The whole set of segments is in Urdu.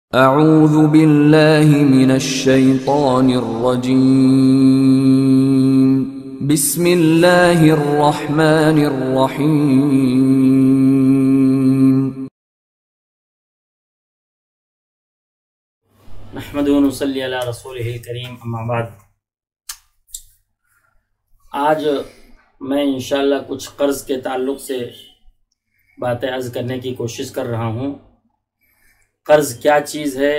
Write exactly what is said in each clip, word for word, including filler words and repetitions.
اعوذ باللہ من الشیطان الرجیم بسم اللہ الرحمن الرحیم نحمد و نصلی علی رسولہ الکریم اما بعد۔ آج میں انشاءاللہ کچھ قرض کے تعلق سے باتیں عرض کرنے کی کوشش کر رہا ہوں۔ قرض کیا چیز ہے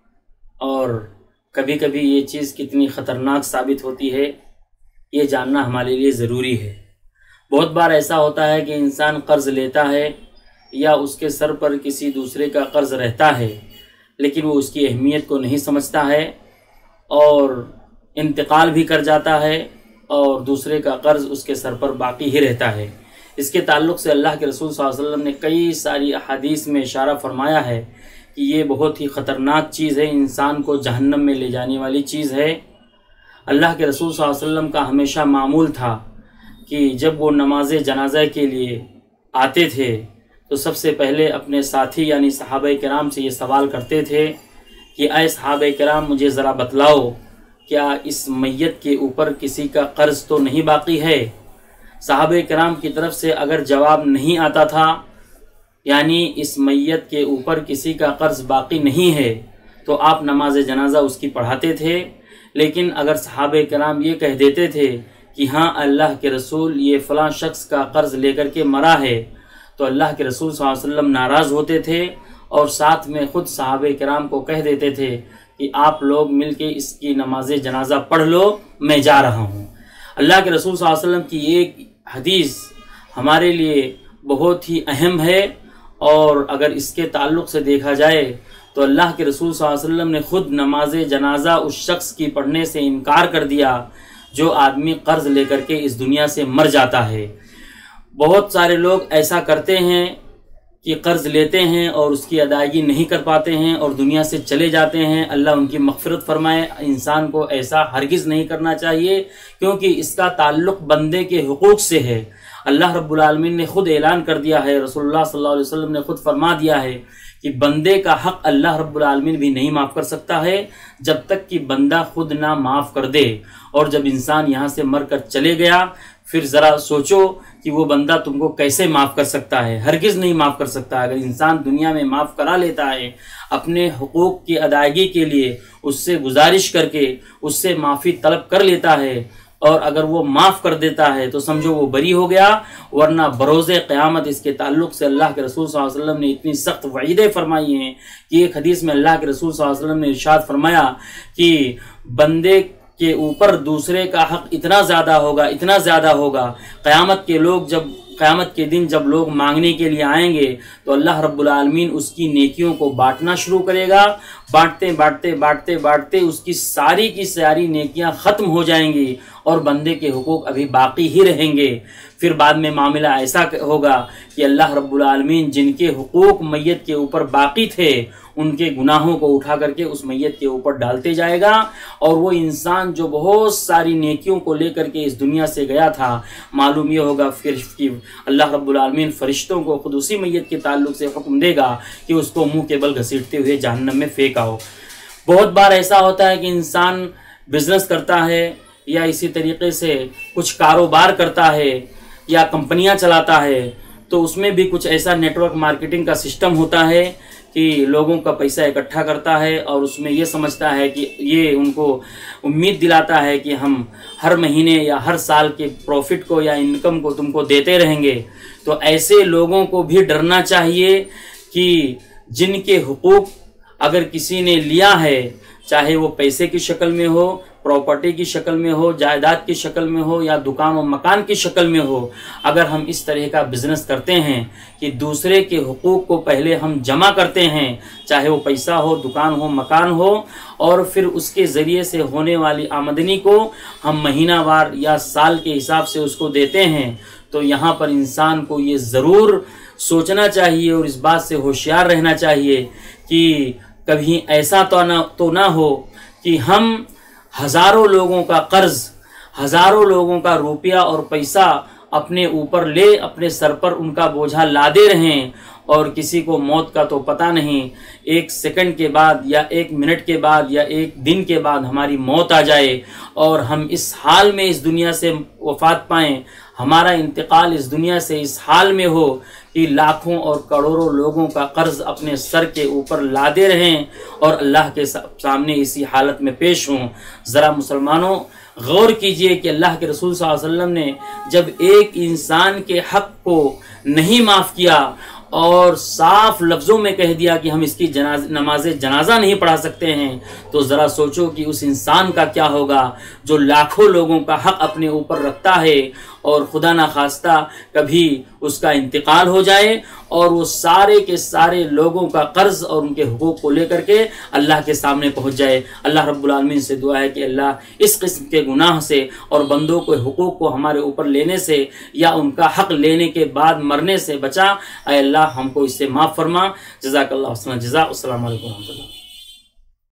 اور کبھی کبھی یہ چیز کتنی خطرناک ثابت ہوتی ہے، یہ جاننا ہمارے لیے ضروری ہے۔ بہت بار ایسا ہوتا ہے کہ انسان قرض لیتا ہے یا اس کے سر پر کسی دوسرے کا قرض رہتا ہے، لیکن وہ اس کی اہمیت کو نہیں سمجھتا ہے اور انتقال بھی کر جاتا ہے اور دوسرے کا قرض اس کے سر پر باقی ہی رہتا ہے۔ اس کے تعلق سے اللہ کے رسول صلی اللہ علیہ وسلم نے کئی ساری احادیث میں اشارہ فرمایا ہے کہ یہ بہت ہی خطرناک چیز ہے، انسان کو جہنم میں لے جانے والی چیز ہے۔ اللہ کے رسول صلی اللہ علیہ وسلم کا ہمیشہ معمول تھا کہ جب وہ نماز جنازہ کے لیے آتے تھے تو سب سے پہلے اپنے ساتھی یعنی صحابہ کرام سے یہ سوال کرتے تھے کہ اے صحابہ کرام مجھے ذرا بتلاؤ، کیا اس میت کے اوپر کسی کا قرض تو نہیں باقی ہے؟ صحابہ کرام کی طرف سے اگر جواب نہیں آتا تھا، یعنی اس میت کے اوپر کسی کا قرض باقی نہیں ہے، تو آپ نماز جنازہ اس کی پڑھاتے تھے۔ لیکن اگر صحابہ کرام یہ کہہ دیتے تھے کہ ہاں اللہ کے رسول یہ فلاں شخص کا قرض لے کر کے مرا ہے، تو اللہ کے رسول صلی اللہ علیہ وسلم ناراض ہوتے تھے اور ساتھ میں خود صحابہ کرام کو کہہ دیتے تھے کہ آپ لوگ مل کے اس کی نماز جنازہ پڑھ لو، میں جا رہا ہوں۔ اللہ کے رسول صلی اللہ علیہ وسلم کی ایک حدیث ہمارے لیے بہت ہی اہم ہے، اور اگر اس کے تعلق سے دیکھا جائے تو اللہ کے رسول صلی اللہ علیہ وسلم نے خود نماز جنازہ اس شخص کی پڑھنے سے انکار کر دیا جو آدمی قرض لے کر کے اس دنیا سے مر جاتا ہے۔ بہت سارے لوگ ایسا کرتے ہیں کہ قرض لیتے ہیں اور اس کی ادائیگی نہیں کر پاتے ہیں اور دنیا سے چلے جاتے ہیں۔ اللہ ان کی مغفرت فرمائے۔ انسان کو ایسا ہرگز نہیں کرنا چاہیے، کیونکہ اس کا تعلق بندے کے حقوق سے ہے۔ اللہ رب العالمین نے خود اعلان کر دیا ہے، رسول اللہ صلی اللہ علیہ وسلم نے خود فرما دیا ہے کہ بندے کا حق اللہ رب العالمین بھی نہیں معاف کر سکتا ہے جب تک کہ بندہ خود نہ معاف کر دے۔ اور جب انسان یہاں سے مر کر چلے گیا، پھر ذرا سوچو کہ وہ بندہ تم کو کیسے معاف کر سکتا ہے؟ ہرگز نہیں معاف کر سکتا۔ اگر انسان دنیا میں معاف کرا لیتا ہے اپنے حقوق کی ادائیگی کے لیے، اس سے گزارش کر کے اس سے معافی طلب کر لیتا ہے، اور اگر وہ معاف کر دیتا ہے تو سمجھو وہ بری ہو گیا، ورنہ بروز قیامت اس کے تعلق سے اللہ کے رسول صلی اللہ علیہ وسلم نے اتنی سخت وعیدیں فرمائی ہیں کہ ایک حدیث میں اللہ کے رسول صلی اللہ علیہ وسلم نے ارشاد فرمایا کہ بندے کے اوپر دوسرے کا حق اتنا زیادہ ہوگا، اتنا زیادہ ہوگا، قیامت کے لوگ جب قیامت کے دن جب لوگ مانگنے کے لیے آئیں گے تو اللہ رب العالمین اس کی نیکیوں کو بانٹنا شروع کرے گا۔ بانٹتے بانٹتے بانٹتے بانٹتے اس کی ساری کی ساری نیکیاں ختم ہو جائیں گی اور بندے کے حقوق ابھی باقی ہی رہیں گے۔ پھر بعد میں معاملہ ایسا ہوگا کہ اللہ رب العالمین جن کے حقوق میت کے اوپر باقی تھے ان کے گناہوں کو اٹھا کر کے اس میت کے اوپر ڈالتے جائے گا، اور وہ انسان جو بہت ساری نیکیوں کو لے کر کے اس دنیا سے گیا تھا، معلوم یہ ہوگا پھر کہ اللہ رب العالمین فرشتوں کو خود اسی میت کے تعلق سے حکم دے گا کہ اس کو منہ کے بل گھسیٹتے ہوئے جہنم میں پھینکا ہو۔ بہت بار ایسا ہوتا ہے کہ انسان بزنس کرتا ہے یا اسی طریقے سے کچھ کاروبار کرتا ہے یا کمپنیاں چلاتا ہے، تو اس میں بھی کچھ ایسا نیٹ ورک مارکیٹنگ کا سسٹم ہوتا ہے کہ لوگوں کا پیسہ اکٹھا کرتا ہے اور اس میں یہ سمجھتا ہے کہ یہ ان کو امید دلاتا ہے کہ ہم ہر مہینے یا ہر سال کے پروفٹ کو یا انکم کو تم کو دیتے رہیں گے۔ تو ایسے لوگوں کو بھی ڈرنا چاہیے کہ جن کے حقوق اگر کسی نے لیا ہے، چاہے وہ پیسے کی شکل میں ہو، پراپرٹی کی شکل میں ہو، جائیداد کی شکل میں ہو یا دکان و مکان کی شکل میں ہو، اگر ہم اس طرح کا بزنس کرتے ہیں کہ دوسرے کے حقوق کو پہلے ہم جمع کرتے ہیں، چاہے وہ پیسہ ہو، دکان ہو، مکان ہو، اور پھر اس کے ذریعے سے ہونے والی آمدنی کو ہم مہینہ وار یا سال کے حساب سے اس کو دیتے ہیں، تو یہاں پر انسان کو یہ ضرور سوچنا چاہیے اور اس بات سے ہوشیار رہنا چاہیے کہ کبھی ایسا تو نہ تو نہ ہو کہ ہم ہزاروں لوگوں کا قرض، ہزاروں لوگوں کا روپیہ اور پیسہ اپنے اوپر لے، اپنے سر پر ان کا بوجھا لادے رہیں، اور کسی کو موت کا تو پتہ نہیں، ایک سیکنڈ کے بعد یا ایک منٹ کے بعد یا ایک دن کے بعد ہماری موت آ جائے اور ہم اس حال میں اس دنیا سے وفات پائیں، ہمارا انتقال اس دنیا سے اس حال میں ہو کہ لاکھوں اور کروڑوں لوگوں کا قرض اپنے سر کے اوپر لادے رہیں اور اللہ کے سامنے اسی حالت میں پیش ہوں۔ ذرا مسلمانوں غور کیجئے کہ اللہ کے رسول صلی اللہ علیہ وسلم نے جب ایک انسان کے حق کو نہیں معاف کیا اور صاف لفظوں میں کہہ دیا کہ ہم اس کی جناز نماز جنازہ نہیں پڑھا سکتے ہیں، تو ذرا سوچو کہ اس انسان کا کیا ہوگا جو لاکھوں لوگوں کا حق اپنے اوپر رکھتا ہے اور خدا نخواستہ کبھی اس کا انتقال ہو جائے اور وہ سارے کے سارے لوگوں کا قرض اور ان کے حقوق کو لے کر کے اللہ کے سامنے پہنچ جائے۔ اللہ رب العالمین سے دعا ہے کہ اللہ اس قسم کے گناہ سے اور بندوں کے حقوق کو ہمارے اوپر لینے سے یا ان کا حق لینے کے بعد مرنے سے بچا۔ اے اللہ ہم کو اس سے معاف فرما۔ جزاک اللہ خیر جزا۔ السلام علیکم و رحمۃ اللہ۔